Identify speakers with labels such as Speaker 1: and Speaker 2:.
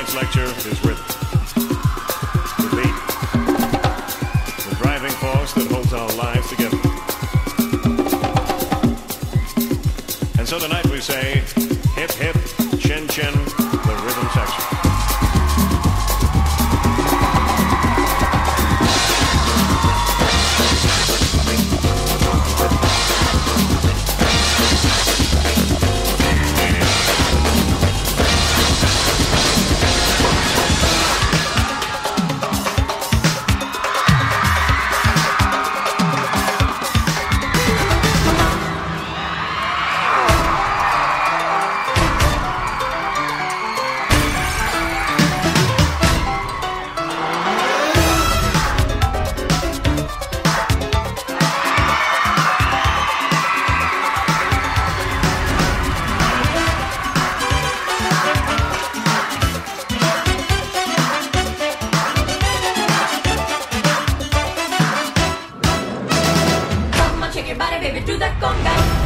Speaker 1: tonight's lecture is rhythm. The beat, the driving force that holds our lives together. And so tonight we say, hip hip, chin chin, the rhythm section.
Speaker 2: Shake your body, baby, do that conga.